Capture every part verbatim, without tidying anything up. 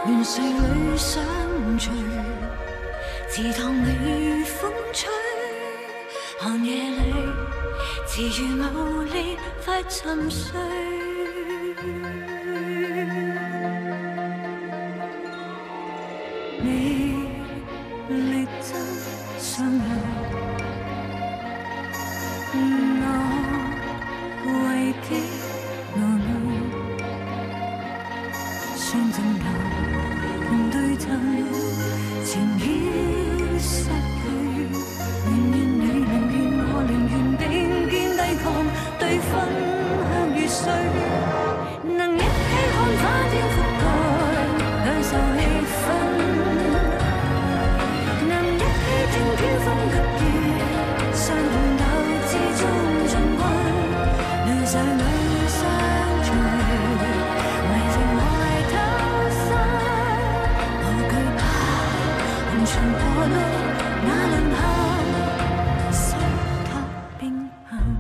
亂世裏相隨，池塘裏風吹，寒夜裏自如無力快沉睡。你力爭上路，我為的勞碌，相正流共對陣，情已失去，寧願你寧願我寧願並肩抵抗對分向與衰，能一起看花天覆蓋，享受氣氛。聽天風急雨，相同鬥志中盡軍，亂世裏相隨，為情懷偷生，無懼怕紅塵破路，那輪後心塔並行。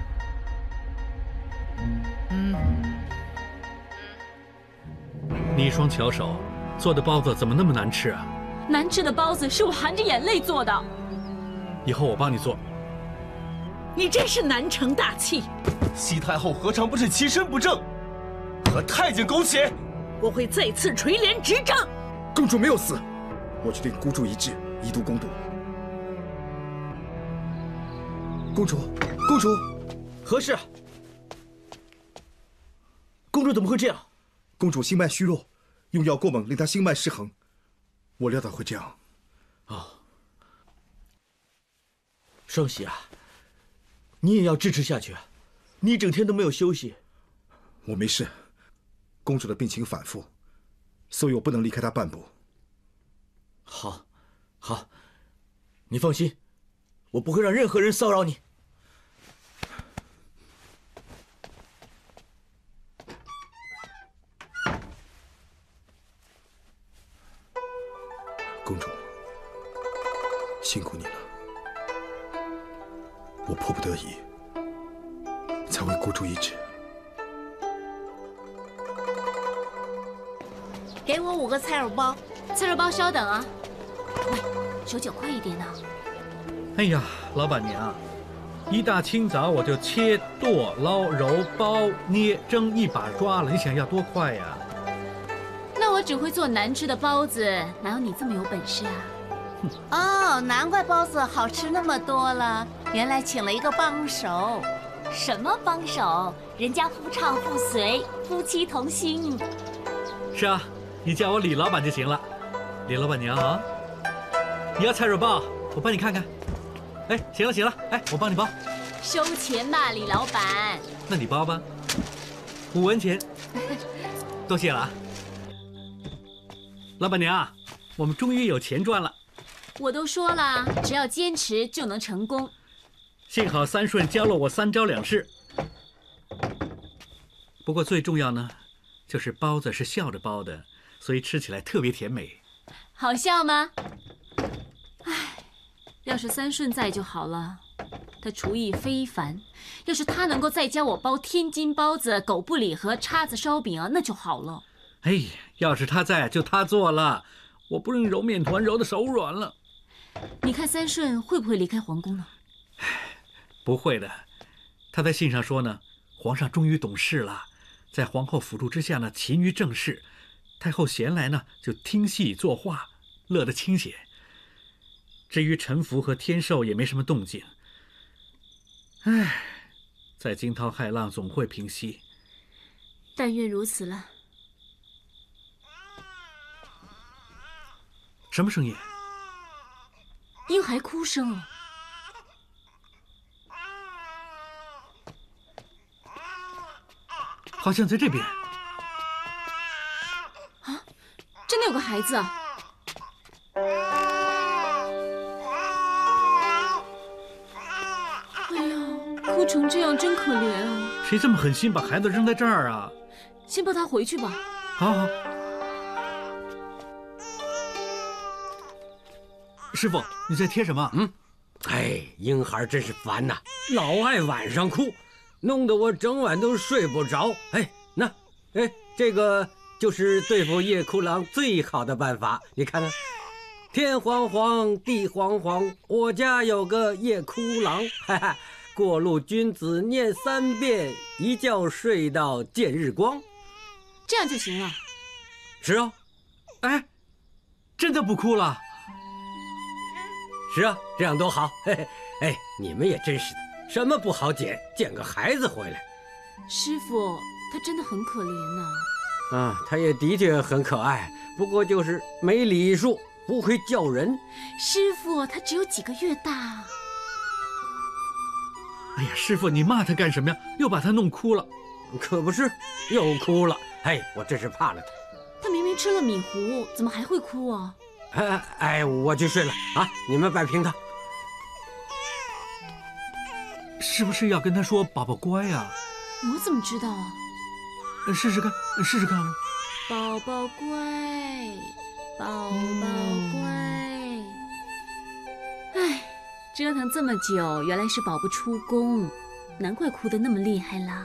你一双巧手做的包子怎么那么难吃啊？ 难吃的包子是我含着眼泪做的， 以后我帮你做。 你真是难成大器。 西太后何尝不是其身不正，和太监苟且？ 我会再次垂帘执掌。 公主没有死，我决定孤注一掷，以毒攻毒。公主，公主， 何事？公主怎么会这样？ 公主心脉虚弱，用药过猛，令她心脉失衡。我料到会这样。 啊、哦，双喜啊，你也要支持下去啊！你一整天都没有休息。 我没事，公主的病情反复，所以我不能离开她半步。 好，好，你放心，我不会让任何人骚扰你。 公主，辛苦你了，我迫不得已才会孤注一掷。 给我五个菜肉包。 菜肉包稍等啊。喂，手脚快一点啊。 哎呀，老板娘，一大清早我就切、剁、捞、揉、包、捏、蒸一把抓了，你想要多快呀？ 那我只会做难吃的包子，哪有你这么有本事啊？ 哦，难怪包子好吃那么多了，原来请了一个帮手。 什么帮手？人家夫唱妇随，夫妻同心。 是啊，你叫我李老板就行了。李老板娘啊，你要菜肉包，我帮你看看。哎，行了行了，哎，我帮你包。 收钱吧，李老板。 那你包吧，五文钱。多谢了啊。老板娘，我们终于有钱赚了。 我都说了，只要坚持就能成功。 幸好三顺教了我三招两式。不过最重要呢，就是包子是笑着包的，所以吃起来特别甜美。 好笑吗？唉，要是三顺在就好了，他厨艺非凡。要是他能够再教我包天津包子、狗不理和叉子烧饼啊，那就好了。 哎，要是他在，就他做了，我不用揉面团揉得手软了。 你看三顺会不会离开皇宫呢？ 不会的，他在信上说呢，皇上终于懂事了，在皇后辅助之下呢，勤于政事，太后闲来呢，就听戏作画，乐得清闲。至于陈福和天寿也没什么动静。唉，在惊涛骇浪总会平息。 但愿如此了。 什么声音？ 婴孩哭声啊！ 好像在这边。 啊，真的有个孩子啊！哎呀，哭成这样真可怜啊！ 谁这么狠心把孩子扔在这儿啊？ 先抱他回去吧。 好好。师傅，你在贴什么？ 嗯，哎，婴孩真是烦呐，老爱晚上哭，弄得我整晚都睡不着。哎，那，哎，这个就是对付夜哭狼最好的办法。你看看，天黄黄，地黄黄，我家有个夜哭狼，哈哈。过路君子念三遍，一觉睡到见日光。 这样就行了。 是啊， 哎，真的不哭了？ 是啊，这样多好。嘿嘿，哎，你们也真是的，什么不好捡，捡个孩子回来。 师傅，他真的很可怜呐。 啊，他也的确很可爱，不过就是没礼数，不会叫人。 师傅，他只有几个月大。 哎呀，师傅，你骂他干什么呀？又把他弄哭了。 可不是，又哭了。哎，我真是怕了他。 他明明吃了米糊，怎么还会哭啊？ 哎哎，我去睡了啊！你们摆平他。 是不是要跟他说宝宝乖呀？ 我怎么知道啊？ 试试看，试试看啊！ 宝宝乖，宝宝乖。哎，折腾这么久，原来是宝不出宫，难怪哭得那么厉害啦。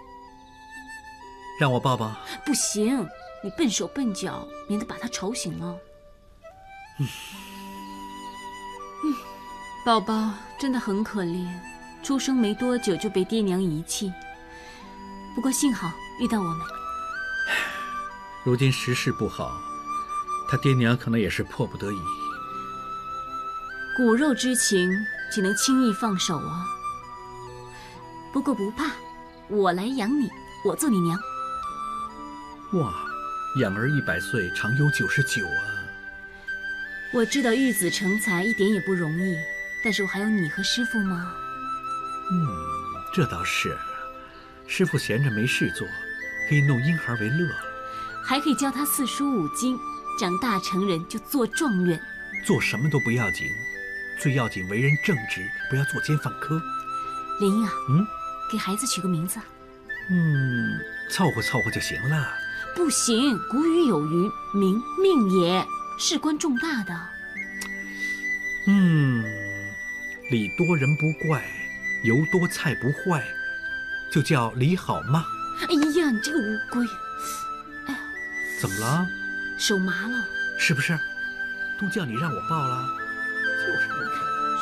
让我抱抱。 不行，你笨手笨脚，免得把他吵醒了。嗯，嗯，宝宝真的很可怜，出生没多久就被爹娘遗弃。不过幸好遇到我们。 如今时势不好，他爹娘可能也是迫不得已。 骨肉之情，岂能轻易放手啊？不过不怕，我来养你，我做你娘。 哇，养儿一百岁，长忧九十九啊！ 我知道育子成才一点也不容易，但是我还有你和师傅吗？ 嗯，这倒是。师傅闲着没事做，可以弄婴孩为乐， 还可以教他四书五经，长大成人就做状元。 做什么都不要紧，最要紧为人正直，不要作奸犯科。 莲英啊， 嗯， 给孩子取个名字。 嗯，凑合凑合就行了。 不行，古语有云：“名命也，事关重大的。” 嗯，礼多人不怪，油多菜不坏，就叫礼好吗？ 哎呀，你这个乌龟！哎呀， 怎么了？ 手麻了。 是不是？都叫你让我抱了。就是不肯。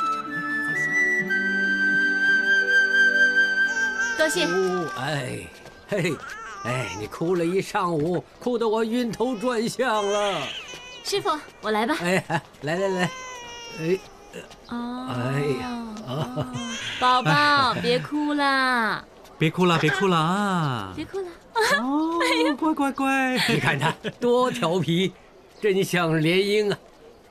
多谢。 哦，哎，嘿，哎，你哭了一上午，哭得我晕头转向了。 师傅，我来吧。 哎，来来来，哎， 哦， 哎呀， 哦，宝宝，别哭啦！ 别哭了，别哭了啊！ 别哭了。 哦，乖乖乖， 你看他多调皮，真像莲英啊！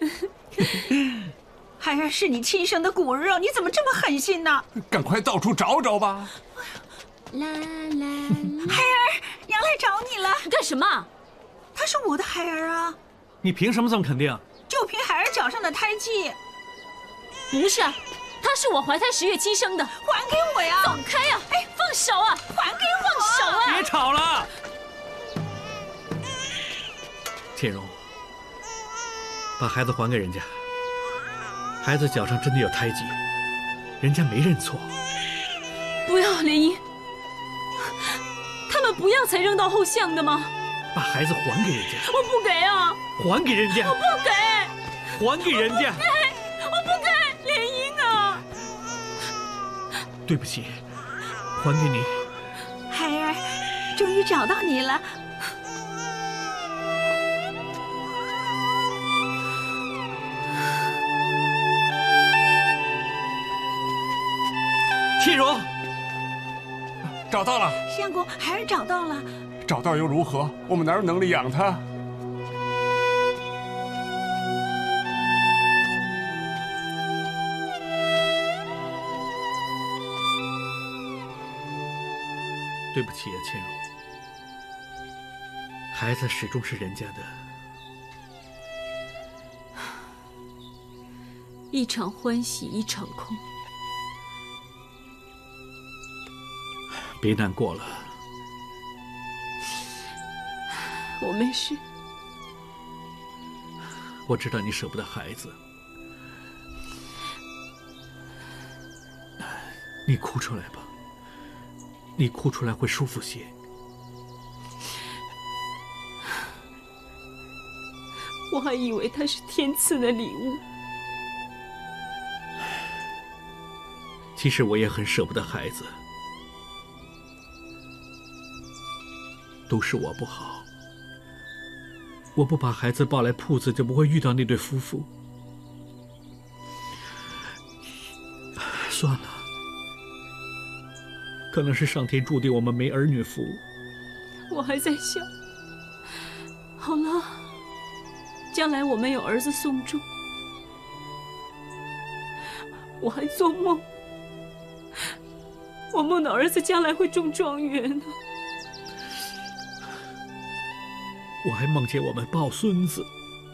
孩儿是你亲生的骨肉，你怎么这么狠心呢？ 赶快到处找找吧！ 啦啦啦！ 孩儿，娘来找你了。 你干什么？ 他是我的孩儿啊！ 你凭什么这么肯定？ 就凭孩儿脚上的胎记。 不是，他是我怀胎十月亲生的。 还给我呀！ 放开呀！哎，放手啊！ 还给我！ 放手啊！ 别吵了。倩蓉，把孩子还给人家。孩子脚上真的有胎记，人家没认错。 不要，莲英，他们不要才扔到后巷的吗？ 把孩子还给人家。 我不给啊！ 还给人家！ 我不给！ 还给人家！ 我不给！我不给！莲英啊！ 对不起，还给你。 孩儿，终于找到你了。 倩蓉， 找到了。 相公，孩儿找到了。 找到又如何？我们哪有能力养他？ 对不起啊，倩蓉，孩子始终是人家的。 一场欢喜一场空。 别难过了， 我没事。 我知道你舍不得孩子，你哭出来吧，你哭出来会舒服些。 我还以为它是天赐的礼物。 其实我也很舍不得孩子，都是我不好。我不把孩子抱来铺子，就不会遇到那对夫妇。算了，可能是上天注定我们没儿女福。 我还在想，好了，将来我们有儿子送终，我还做梦，我梦到儿子将来会中状元呢。 我还梦见我们抱孙子。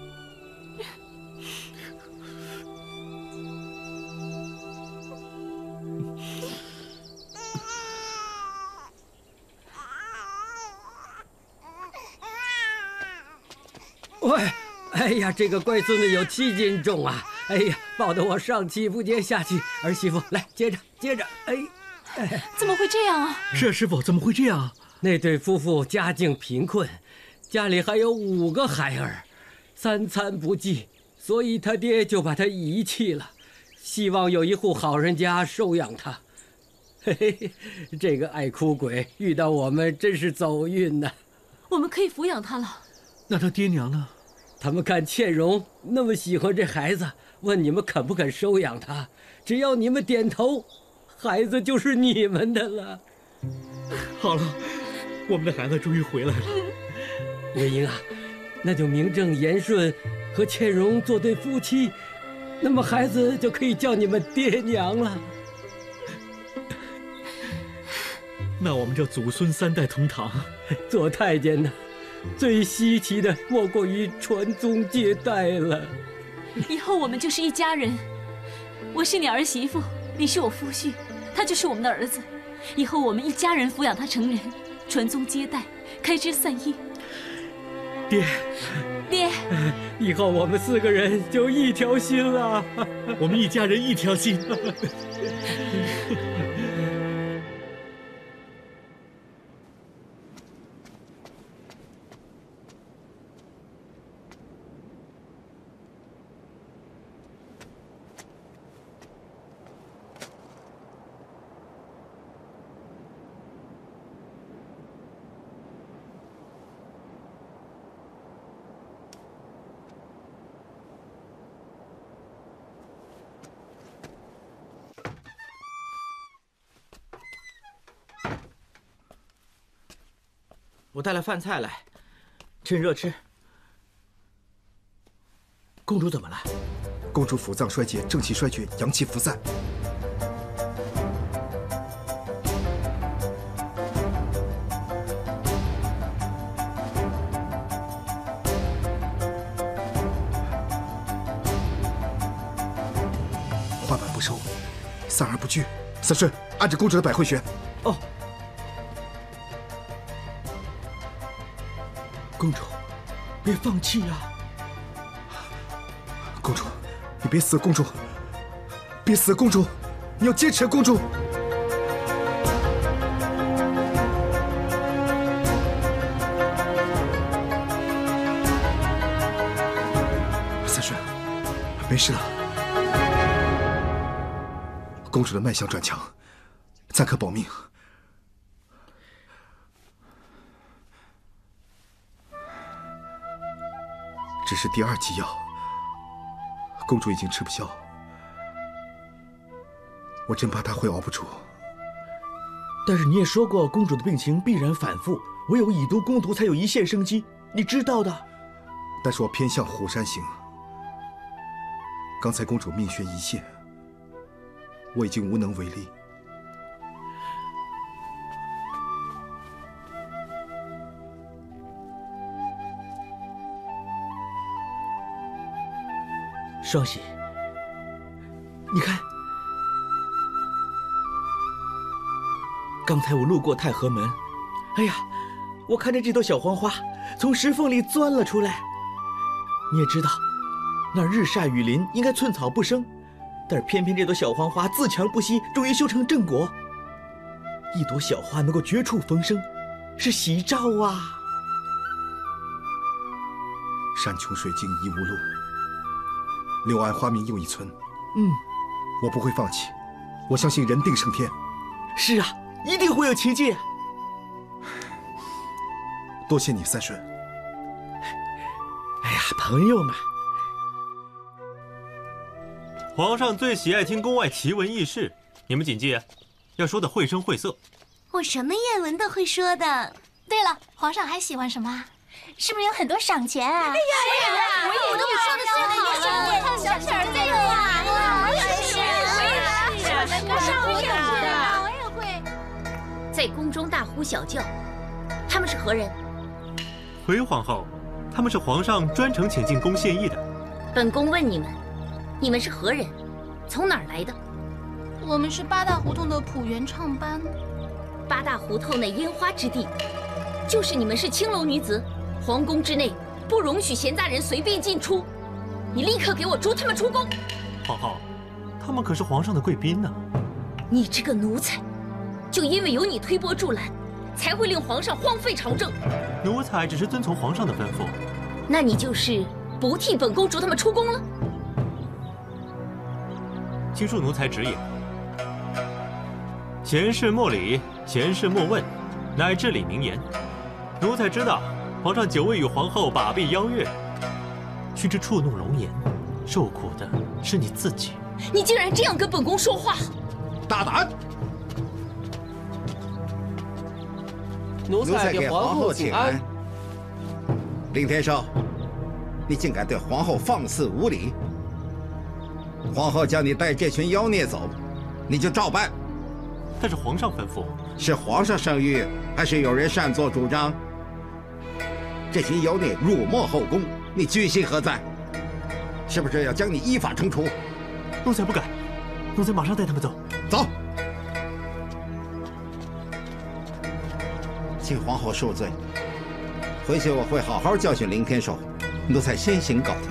喂，哎呀，这个乖孙子有七斤重啊！哎呀，抱得我上气不接下气。儿媳妇，来接着接着。哎，哎怎么会这样啊？ 是啊，师傅，怎么会这样？ 那对夫妇家境贫困，家里还有五个孩儿，三餐不继，所以他爹就把他遗弃了，希望有一户好人家收养他。嘿嘿，这个爱哭鬼遇到我们真是走运呐！ 我们可以抚养他了。 那他爹娘呢？ 他们看倩蓉那么喜欢这孩子，问你们肯不肯收养他，只要你们点头，孩子就是你们的了。 好了，我们的孩子终于回来了。 文英啊，那就名正言顺和倩蓉做对夫妻，那么孩子就可以叫你们爹娘了。 那我们就祖孙三代同堂。 做太监呢，最稀奇的莫过于传宗接代了。 以后我们就是一家人，我是你儿媳妇，你是我夫婿，他就是我们的儿子。以后我们一家人抚养他成人，传宗接代，开枝散叶。 爹， 爹， 以后我们四个人就一条心了。 我们一家人一条心。 我带了饭菜来，趁热吃。公主怎么了？ 公主腑脏衰竭，正气衰绝，阳气浮散。画板不收，散而不聚。三顺，按着公主的百会穴。 哦。公主，别放弃呀！ 公主，你别死！公主，别死！公主，你要坚持！公主，三顺，没事了。公主的脉象转强，暂可保命。只是第二剂药，公主已经吃不消，我真怕她会熬不住。 但是你也说过，公主的病情必然反复，唯有以毒攻毒才有一线生机，你知道的。 但是我偏向虎山行。刚才公主命悬一线，我已经无能为力。 双喜，你看，刚才我路过太和门，哎呀，我看见这朵小黄花从石缝里钻了出来。你也知道，那儿日晒雨淋，应该寸草不生，但是偏偏这朵小黄花自强不息，终于修成正果。一朵小花能够绝处逢生，是喜兆啊！ 山穷水尽疑无路，柳暗花明又一村。 嗯， 我不会放弃，我相信人定胜天。 是啊，一定会有奇迹。 多谢你，三顺。 哎呀，朋友嘛。 皇上最喜爱听宫外奇闻异事，你们谨记，要说的绘声绘色。 我什么谚闻都会说的。 对了，皇上还喜欢什么？是不是有很多赏钱啊？哎呀， 是啊，我也都说的是很多赏钱，小小儿在有啊，我也是，我也是，我上我也会，我也会。 在宫中大呼小叫，他们是何人？ 回皇后，他们是皇上专程请进宫献艺的。 本宫问你们，你们是何人？从哪儿来的？ 我们是八大胡同的朴元唱班。 八大胡同那烟花之地，就是你们是青楼女子，皇宫之内不容许闲杂人随便进出。你立刻给我逐他们出宫！ 皇后，他们可是皇上的贵宾呢。 你这个奴才，就因为有你推波助澜，才会令皇上荒废朝政。 奴才只是遵从皇上的吩咐。 那你就是不替本宫逐他们出宫了？ 请恕奴才直言。闲事莫理，闲事莫问，乃至理名言。奴才知道，皇上久未与皇后把臂邀月，须知触怒龙颜，受苦的是你自己。 你竟然这样跟本宫说话！ 大胆！ 奴才给皇后请安。 林天寿，你竟敢对皇后放肆无礼！皇后叫你带这群妖孽走，你就照办。 但是皇上吩咐， 是皇上圣谕，还是有人擅作主张？这群妖孽辱没后宫，你居心何在？是不是要将你依法惩处？ 奴才不敢，奴才马上带他们走。 走。请皇后恕罪，回去我会好好教训林天寿。奴才先行告退。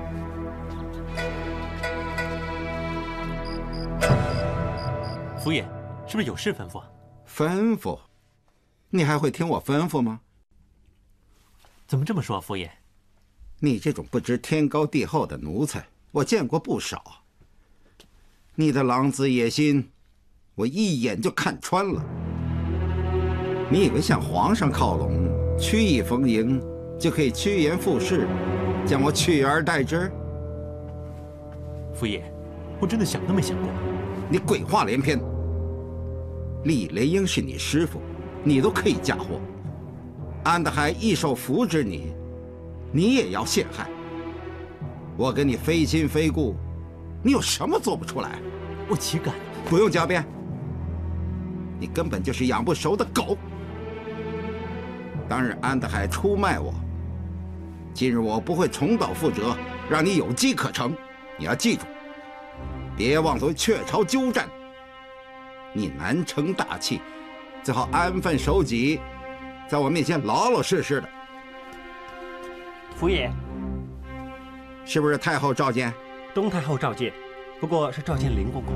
福爷，是不是有事吩咐啊？ 吩咐？你还会听我吩咐吗？ 怎么这么说啊，福爷？ 你这种不知天高地厚的奴才，我见过不少。你的狼子野心，我一眼就看穿了。你以为向皇上靠拢，曲意逢迎，就可以趋炎附势，将我取而代之？ 福爷，我真的想都没想过。 你鬼话连篇。李莲英是你师傅，你都可以嫁祸。安德海一手扶植你，你也要陷害。我跟你非亲非故，你有什么做不出来？ 我岂敢？ 不用狡辩，你根本就是养不熟的狗。当日安德海出卖我，今日我不会重蹈覆辙，让你有机可乘。你要记住，别妄图鹊巢鸠占。你难成大器，最好安分守己，在我面前老老实实的。 福爷， 是不是太后召见？ 东太后召见，不过是召见林公公。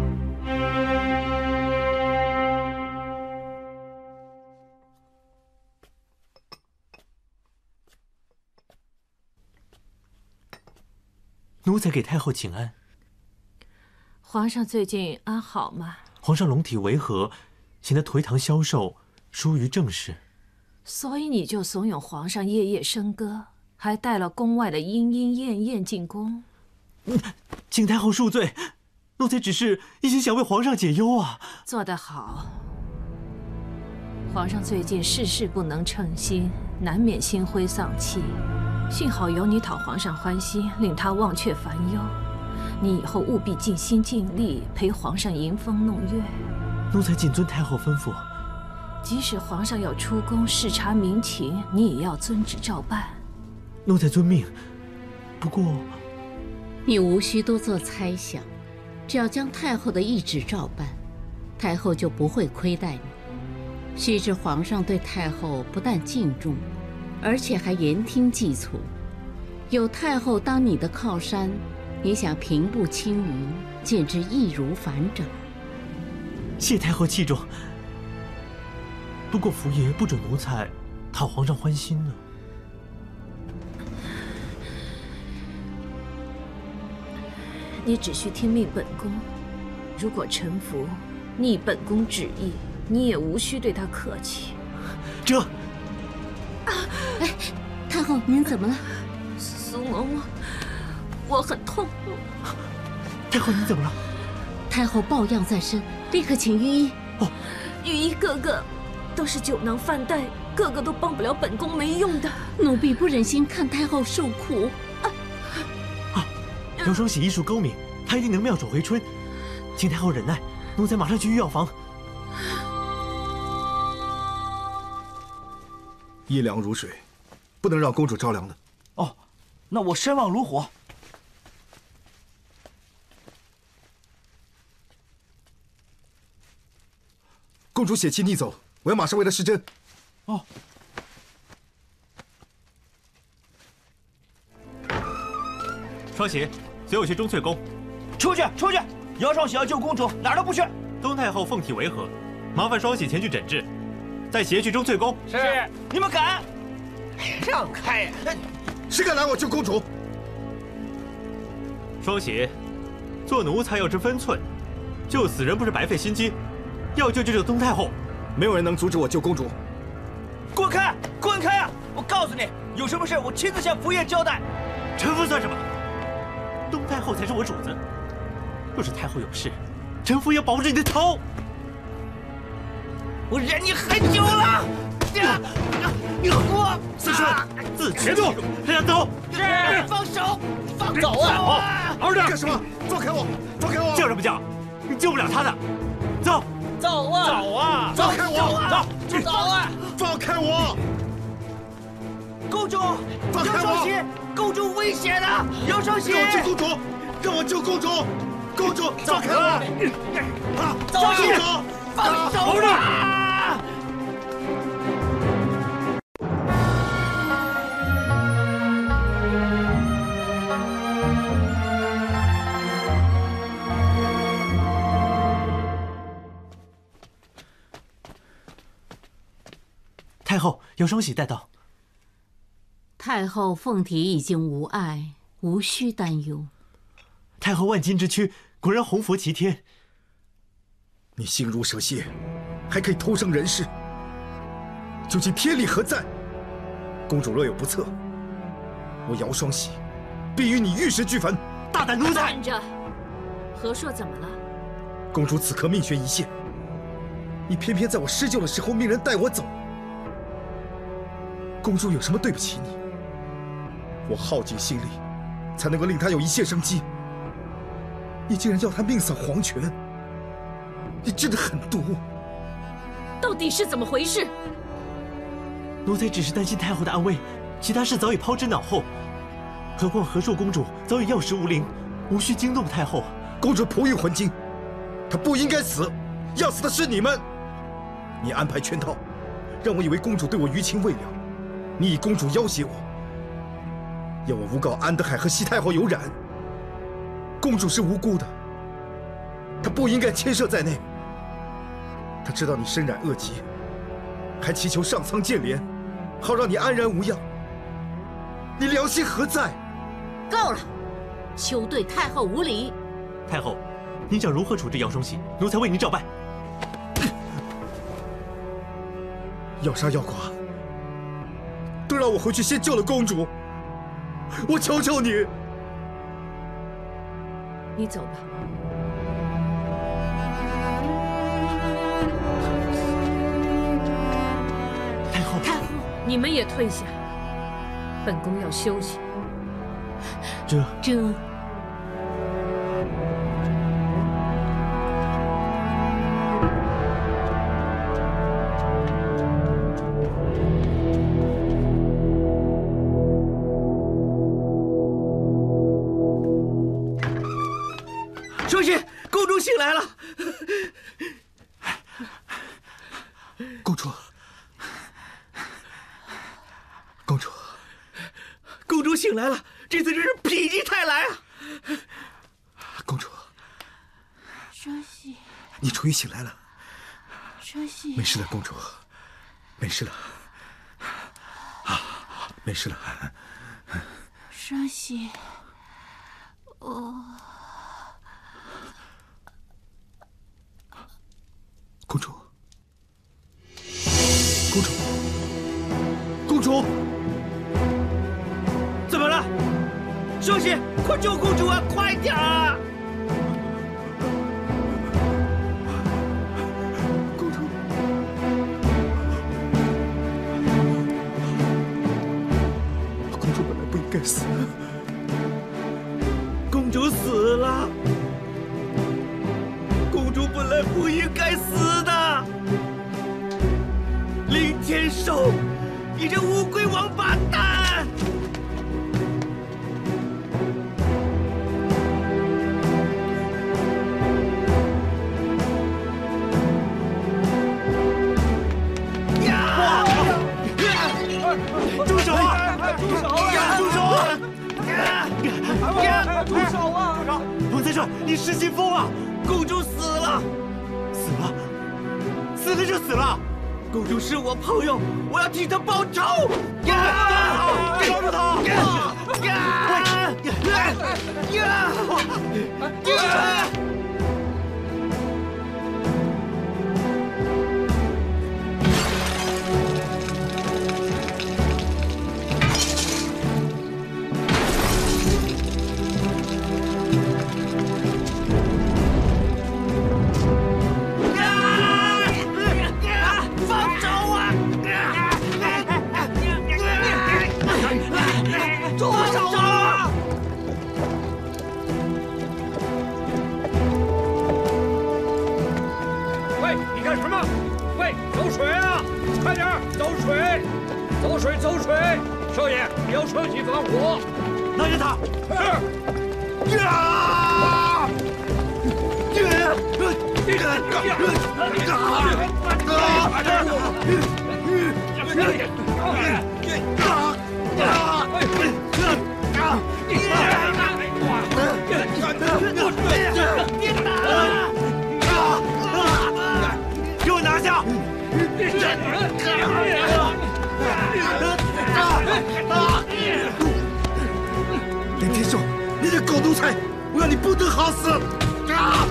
奴才给太后请安。 皇上最近安好吗？ 皇上龙体违和，显得颓唐消瘦，疏于政事。 所以你就怂恿皇上夜夜笙歌，还带了宫外的莺莺燕燕进宫。 请太后恕罪，奴才只是一心想为皇上解忧啊。 做得好。皇上最近事事不能称心，难免心灰丧气。幸好有你讨皇上欢心，令他忘却烦忧。你以后务必尽心尽力陪皇上迎风弄月。 奴才谨遵太后吩咐。 即使皇上要出宫视察民情，你也要遵旨照办。 奴才遵命。不过， 你无需多做猜想，只要将太后的懿旨照办，太后就不会亏待你。须知皇上对太后不但敬重，而且还言听计促。有太后当你的靠山，你想平步青云，简直易如反掌。 谢太后器重。不过福爷不准奴才讨皇上欢心呢。 你只需听命本宫。如果臣服，逆本宫旨意，你也无需对他客气。 这…… 哎，太后，您怎么了？ 苏嬷嬷，我很痛。 太后，你怎么了？ 太后抱恙在身，立刻请御医。 哦，御医哥哥都是酒囊饭袋，个个都帮不了本宫没用的。 奴婢不忍心看太后受苦。 啊！啊！姚双喜医术高明，他一定能妙手回春。请太后忍耐，奴才马上去御药房。 一凉如水，不能让公主着凉的。 哦，那我身旺如火。 公主血气逆走，我要马上为她施针。 哦。双喜，随我去钟粹宫。 出去，出去！姚双喜要救公主，哪儿都不去。 东太后凤体违和，麻烦双喜前去诊治，再携去钟粹宫。 是，你们敢？让开呀！ 谁敢拦我救公主？ 双喜，做奴才要知分寸，救死人不是白费心机。要救就救东太后， 没有人能阻止我救公主。 滚开！滚开啊！我告诉你，有什么事我亲自向福业交代。 臣服算什么？东太后才是我主子。若是太后有事，臣服要保住你的头。 我忍你很久了。我四顺，自别动，让他走。 是，放手，放走啊！ 儿子，干什么？放开我！放开我！ 叫什么叫？你救不了他的。走。 走啊！ 走啊！ 放开我！ 走，走啊！ 放开我！ 公主， 放开我！ 公主危险了！姚双喜， 让我救公主！让我救公主！公主，放开我！ 啊！走，公主，放手啊！ 太后，姚双喜带到。 太后凤体已经无碍，无需担忧。 太后万金之躯，果然洪福齐天。 你心如蛇蝎，还可以偷生人世，究竟天理何在？公主若有不测，我姚双喜必与你玉石俱焚！ 大胆奴才！ 站着！和硕怎么了？ 公主此刻命悬一线，你偏偏在我施救的时候命人带我走。公主有什么对不起你？我耗尽心力，才能够令她有一线生机。你竟然要她命丧黄泉，你真的很毒！ 到底是怎么回事？ 奴才只是担心太后的安危，其他事早已抛之脑后。何况和硕公主早已药石无灵，无需惊动太后。 公主璞玉还精，她不应该死，要死的是你们！你安排圈套，让我以为公主对我余情未了。你以公主要挟我，要我诬告安德海和西太后有染。公主是无辜的，她不应该牵涉在内。她知道你身染恶疾，还祈求上苍见怜，好让你安然无恙。你良心何在？ 够了，休对太后无礼。 太后，您想如何处置姚双喜？奴才为您照办。 要杀要剐，都让我回去先救了公主。我求求你， 你走吧。 太后， 太后，你们也退下，本宫要休息。 这这。 双喜，公主醒来了。 公主，公主， 公主醒来了，这次真是否极泰来啊！ 公主， 双喜， 你终于醒来了。 双喜， 没事了，公主，没事了，啊，没事了。 双喜，我。 双喜，快救公主啊！快点啊！ 公主，公主本来不应该死。 公主死了。公主本来不应该死的。林天寿，你这乌龟王八蛋！ 住手啊！ 住手啊！ 住手啊！ 住手啊！ 彭先生，你失心疯了！ 公主死了， 死了，死了就死了。 公主是我朋友，我要替她报仇！ 抓住他！ 走水，少爷，不要射击防火。 拿下他！ 是。呀！ 给我拿下！ 林天寿，你这狗奴才，我要你不得好死！啊！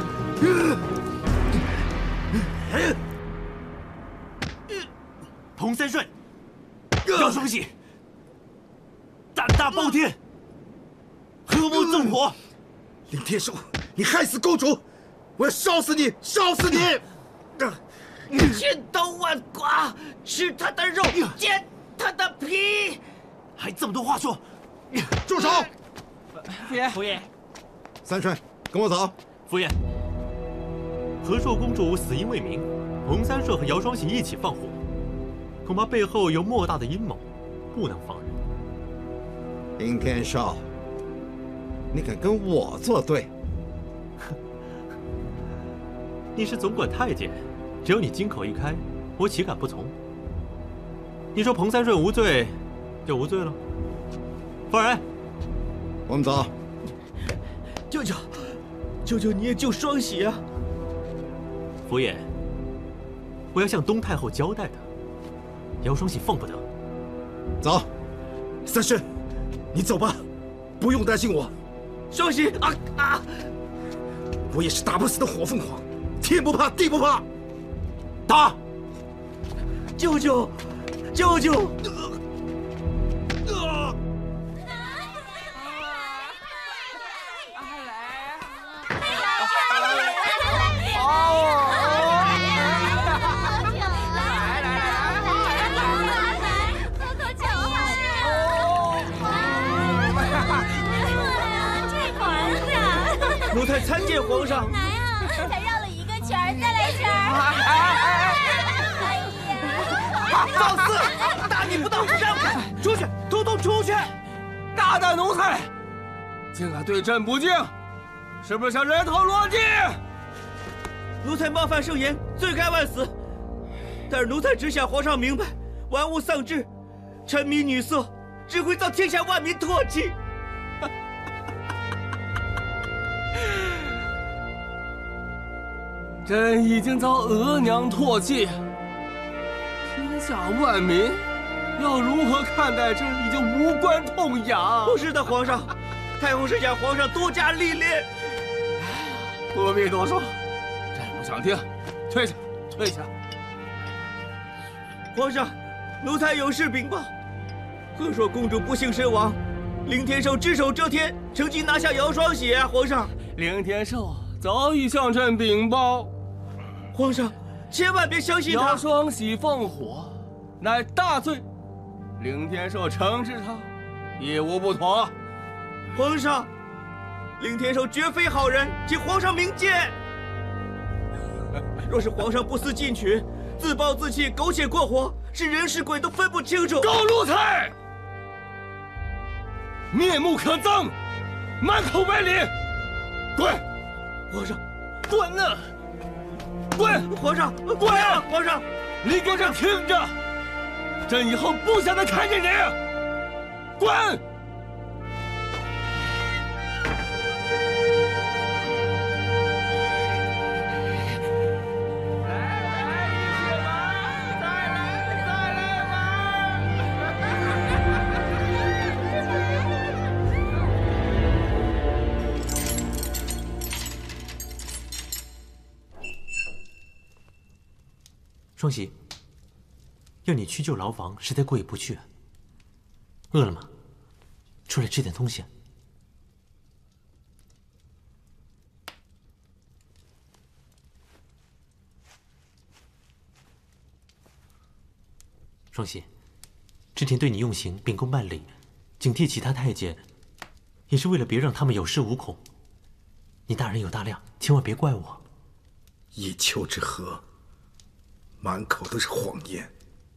彭三顺，姚双喜，胆大包天，合谋纵火。 林天寿，你害死公主，我要烧死你，烧死你！ 千刀万剐，吃他的肉，煎他的皮， 还这么多话说！ 住手！ 夫爷， 夫爷， 三顺，跟我走。 夫人，和硕公主死因未明，彭三顺和姚双喜一起放火，恐怕背后有莫大的阴谋，不能放任。 林天寿，你敢跟我作对？ 你是总管太监，只要你金口一开，我岂敢不从？你说彭三顺无罪，就无罪了。放人！ 我们走。 舅舅，舅舅你也救双喜啊！ 福爷，我要向东太后交代的，姚双喜放不得。 走，三顺，你走吧，不用担心我。 双喜啊啊！ 我也是打不死的火凤凰，天不怕地不怕。 打！ 舅舅，舅舅！ 啊！ 奴才参见皇上。 来啊！才绕了一个圈儿，再来一圈儿。哎呀！ 放肆！大逆不道！让开！出去！统统出去！ 大胆奴才，竟敢对朕不敬，是不是想人头落地？ 奴才冒犯圣颜，罪该万死。但是奴才只想皇上明白，玩物丧志，沉迷女色，只会遭天下万民唾弃。 朕已经遭额娘唾弃，天下万民要如何看待朕已经无关痛痒。 不是的，皇上，太后是想皇上多加历练。 不必多说，朕不想听，退下，退下。 皇上，奴才有事禀报，和硕公主不幸身亡， 灵天寿只手遮天，趁机拿下姚双喜啊！皇上， 灵天寿早已向朕禀报， 皇上千万别相信他。 姚双喜放火，乃大罪，灵天寿惩治他，亦无不妥。 皇上，灵天寿绝非好人，请皇上明鉴。若是皇上不思进取，自暴自弃，苟且过活，是人是鬼都分不清楚。 高奴才！面目可憎，满口歪理，滚！ 皇上， 滚呐！滚！ 皇上， 滚啊！ 皇上， 你给朕听着，朕以后不想再看见你。滚！ 双喜，要你去救牢房，实在过意不去啊。饿了吗？出来吃点东西。双喜，之前对你用刑，秉公办理，警惕其他太监，也是为了别让他们有恃无恐。你大人有大量，千万别怪我。 一丘之貉。满口都是谎言。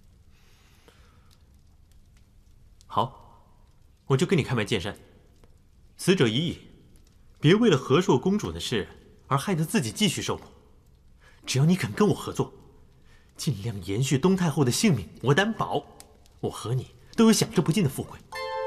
好，我就跟你开门见山。死者已矣，别为了和硕公主的事而害得自己继续受苦。只要你肯跟我合作，尽量延续东太后的性命，我担保，我和你都有享之不尽的富贵。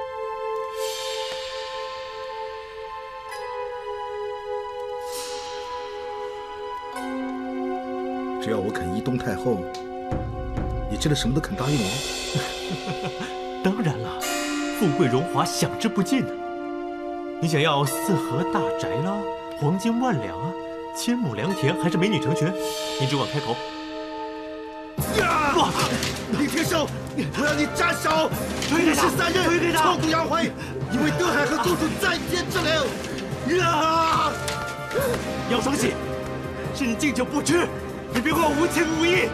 只要我肯依东太后，你真的什么都肯答应我？ 当然了，富贵荣华享之不尽呢。你想要四合大宅啦，黄金万两啊，千亩良田，还是美女成群？你只管开口。 啊！林天寿，我要你斩首！你是三人，臭骨扬灰，因为德海和公主再见之流。啊！ 姚双喜，是你敬酒不吃。你别怪我无情无义，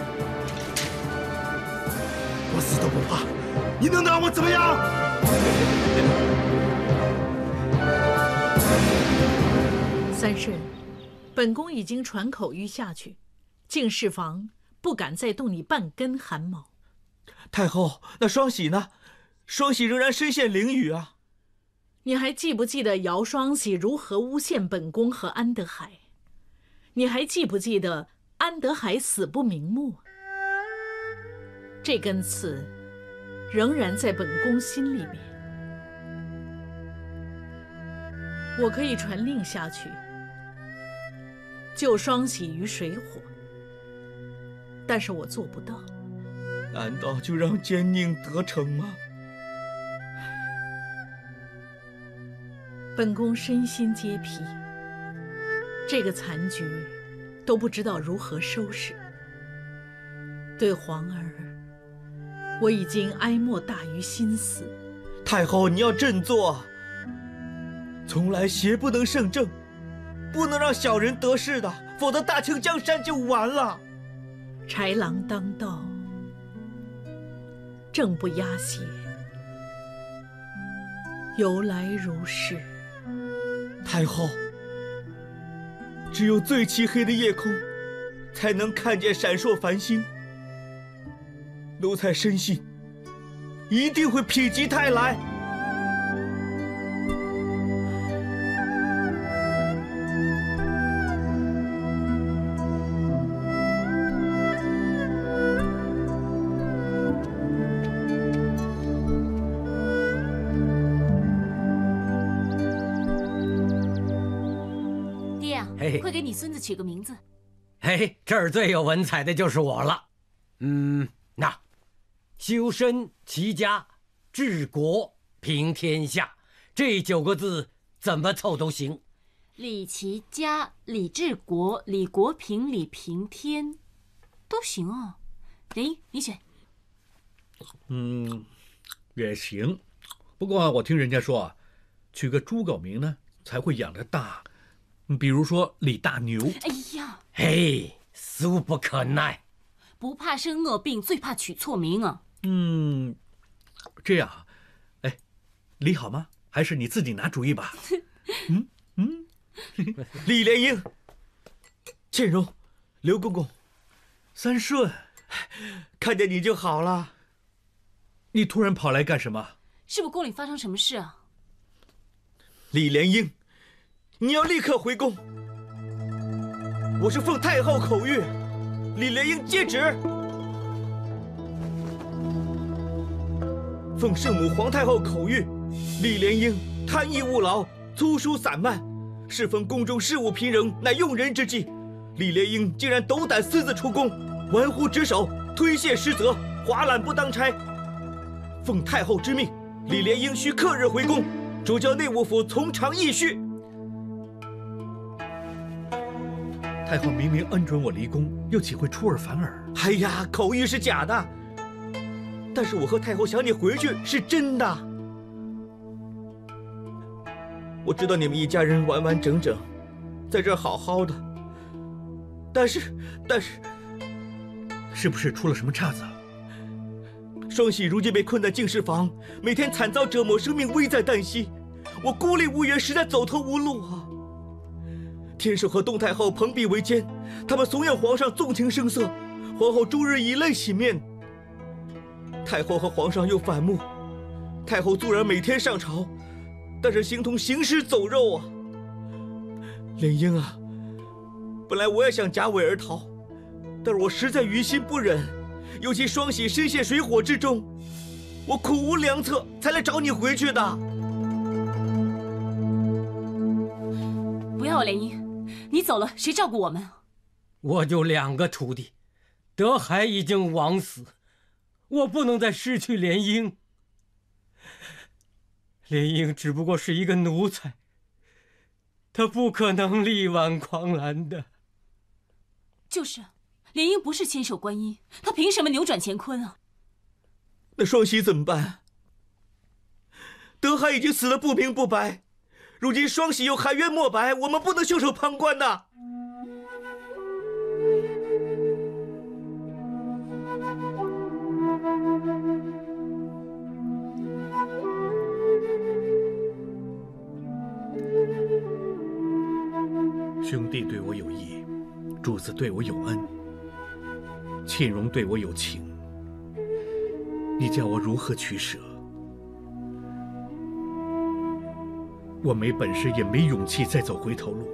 我死都不怕，你能拿我怎么样？ 三顺，本宫已经传口谕下去，敬事房不敢再动你半根汗毛。 太后，那双喜呢？双喜仍然身陷囹圄啊！ 你还记不记得姚双喜如何诬陷本宫和安德海？你还记不记得？安德海死不瞑目，这根刺仍然在本宫心里面。我可以传令下去，救双喜于水火，但是我做不到。 难道就让奸佞得逞吗？ 本宫身心皆疲，这个残局都不知道如何收拾。对皇儿，我已经哀莫大于心死。 太后，你要振作！从来邪不能胜正，不能让小人得势的，否则大清江山就完了。 豺狼当道，正不压邪，由来如是。 太后。只有最漆黑的夜空，才能看见闪烁繁星。奴才深信，一定会否极泰来。 快给你孙子取个名字。 嘿，这儿最有文采的就是我了。嗯，那修身齐家治国平天下这九个字怎么凑都行。 理齐家、理治国、理国平、理平天，都行啊。莲英，你选。 嗯，也行。 不过我听人家说啊，取个猪狗名呢才会养得大，比如说李大牛。 哎呀， 嘿，俗不可耐。 不怕生恶病，最怕取错名啊。 嗯，这样，哎，李好吗？还是你自己拿主意吧。嗯嗯， 李莲英、倩蓉、刘公公、 三顺， 看见你就好了。 你突然跑来干什么？ 是不是宫里发生什么事啊？ 李莲英，你要立刻回宫。我是奉太后口谕，李莲英接旨。奉圣母皇太后口谕，李莲英贪逸务劳，粗疏散漫，侍奉宫中事务频仍，乃用人之计。李莲英竟然斗胆私自出宫，玩忽职守，推卸失责，划揽不当差。奉太后之命，李莲英需刻日回宫，主教内务府从长议叙。 太后明明恩准我离宫，又岂会出尔反尔？ 哎呀，口谕是假的，但是我和太后想你回去是真的。我知道你们一家人完完整整，在这儿好好的，但是，但是， 是不是出了什么岔子？ 双喜如今被困在净室房，每天惨遭折磨，生命危在旦夕。我孤立无援，实在走投无路啊！天寿和东太后朋比为奸，他们怂恿皇上纵情声色，皇后终日以泪洗面。太后和皇上又反目，太后纵然每天上朝，但是形同行尸走肉啊！莲英啊，本来我也想夹尾而逃，但是我实在于心不忍。尤其双喜深陷水火之中，我苦无良策，才来找你回去的。 不要，莲英，你走了，谁照顾我们？ 我就两个徒弟，德海已经枉死，我不能再失去莲英。莲英只不过是一个奴才，她不可能力挽狂澜的。 就是。莲英不是千手观音，她凭什么扭转乾坤啊？ 那双喜怎么办？德海已经死得不明不白，如今双喜又含冤莫白，我们不能袖手旁观呐！ 兄弟对我有义，主子对我有恩。倩蓉对我有情，你叫我如何取舍？我没本事，也没勇气再走回头路。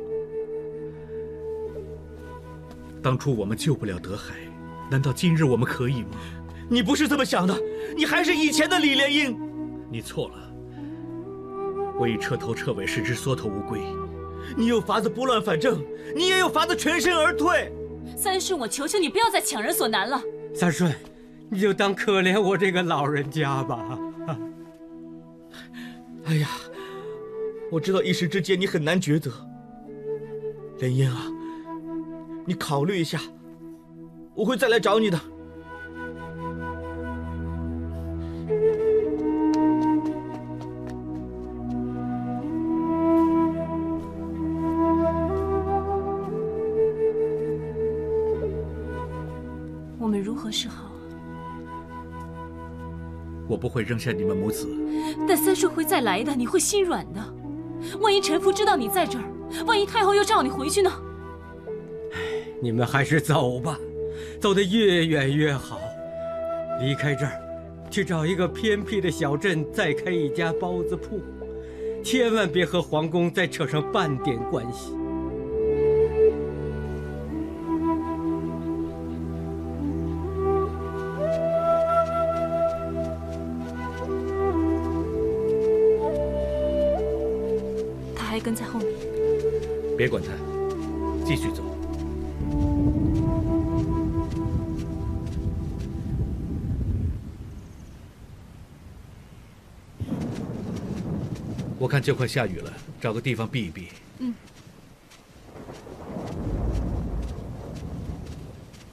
当初我们救不了德海，难道今日我们可以吗？ 你不是这么想的，你还是以前的李莲英。 你错了，我已彻头彻尾是只缩头乌龟。 你有法子拨乱反正，你也有法子全身而退。 三顺，我求求你不要再强人所难了。 三顺，你就当可怜我这个老人家吧。 哎呀，我知道一时之间你很难抉择。莲英啊，你考虑一下，我会再来找你的。 我们如何是好啊？ 我不会扔下你们母子， 但三顺会再来的，你会心软的。万一臣服知道你在这儿，万一太后又召你回去呢？ 你们还是走吧，走得越远越好。离开这儿，去找一个偏僻的小镇，再开一家包子铺，千万别和皇宫再扯上半点关系。 还跟在后面， 别管他，继续走。我看就快下雨了，找个地方避一避。 嗯。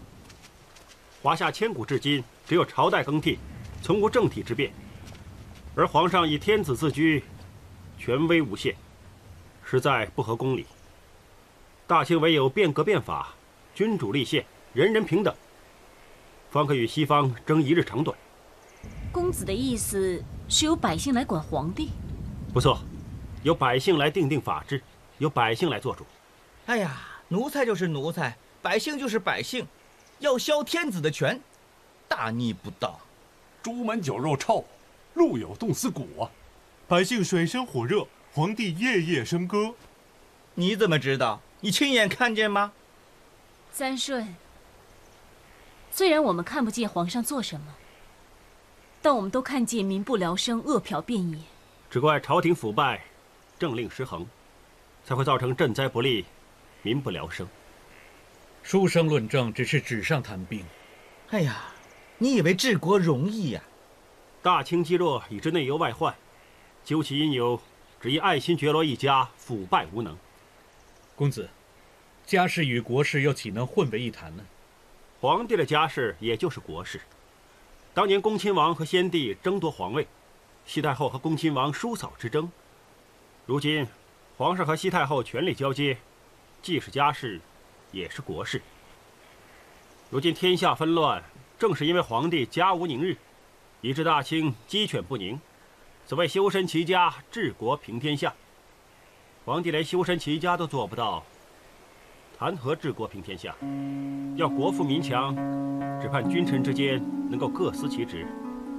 华夏千古至今，只有朝代更替，从无政体之变。 而皇上以天子自居，权威无限，实在不合公理。大清唯有变革变法，君主立宪，人人平等，方可与西方争一日长短。 公子的意思是由百姓来管皇帝？ 不错，由百姓来定定法制，由百姓来做主。 哎呀，奴才就是奴才，百姓就是百姓，要削天子的权，大逆不道。 朱门酒肉臭，路有冻死骨啊！ 百姓水深火热，皇帝夜夜笙歌。 你怎么知道？你亲眼看见吗？ 三顺，虽然我们看不见皇上做什么，但我们都看见民不聊生，饿殍遍野。 只怪朝廷腐败，政令失衡，才会造成赈灾不利，民不聊生。 书生论政只是纸上谈兵。 哎呀，你以为治国容易呀？ 大清积弱，以致内忧外患，究其因由，只因爱新觉罗一家腐败无能。 公子，家事与国事又岂能混为一谈呢？ 皇帝的家事也就是国事。当年恭亲王和先帝争夺皇位，西太后和恭亲王叔嫂之争。如今，皇上和西太后权力交接，既是家事，也是国事。如今天下纷乱，正是因为皇帝家无宁日，以致大清鸡犬不宁。所谓修身齐家，治国平天下。皇帝连修身齐家都做不到，谈何治国平天下？要国富民强，只盼君臣之间能够各司其职。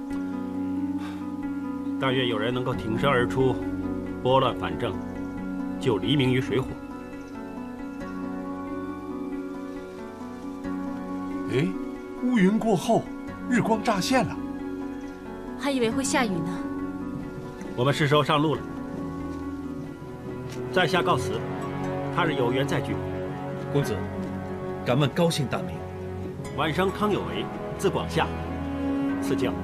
但愿有人能够挺身而出，拨乱反正，救黎民于水火。 哎，乌云过后，日光乍现了。 还以为会下雨呢。 我们是时候上路了。在下告辞，他日有缘再聚。 公子，敢问高姓大名？ 晚生康有为，字广夏，赐教。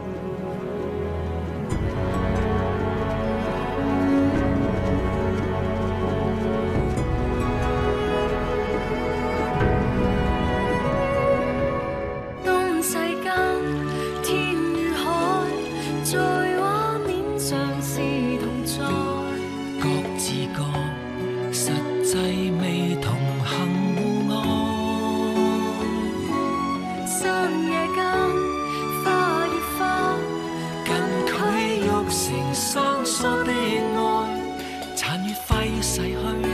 當世間天與海，在畫面上是同在，各自各實際未同行互愛。山野間花與花，近距育成生疏的愛，殘餘快要逝去。